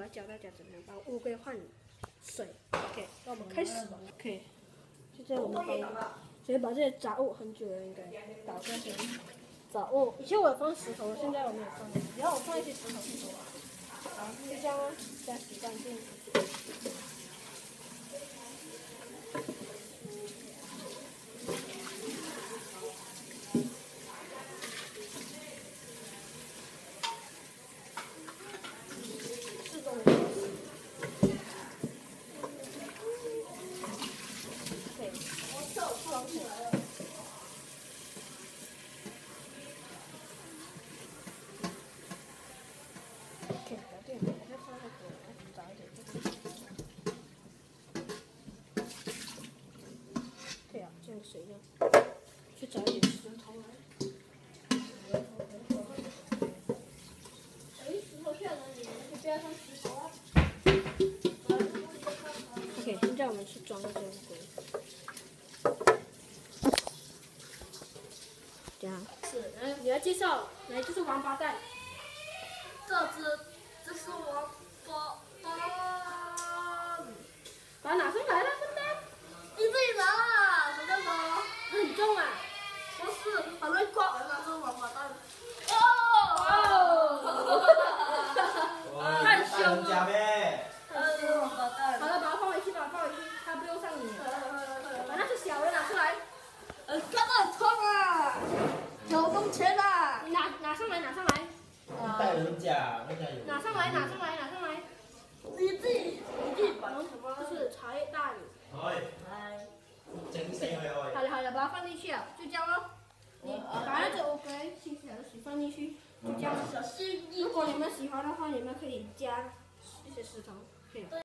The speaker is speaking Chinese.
教大家怎么样把乌龟换水。OK， 那我们开始吧。OK， 现在我们直接把这些杂物很久了应该倒在这里。杂物，以前我有放石头，现在我没有放。然后我放一些石头啊。好，就这样哦，再洗干净。水呢？去找一点石头来。哎，石头去哪里？你不要上石头啊。OK， 现在我们去装这个乌龟。这样。是，来，你来介绍，来，这是王八蛋。 这是王八蛋。 把它拿上来了，笨蛋。 你自己拿啊，什么拿？ 很重啊。 不是，很容易挂人啊，这是王八蛋。 太凶了。 王八蛋。 好了，把它放回去，它不用上你了。把那只小的拿出来。 干得很痛啊！有工钱啊！ 你拿上来。 带人家， 拿上来。 你自己绑什么？ 这是茶叶蛋。好了，把它放进去啊，就这样咯。你把那只乌龟清洗好的水放进去，就这样。 小心！ 如果你们喜欢的话，你们可以加一些石头，可以。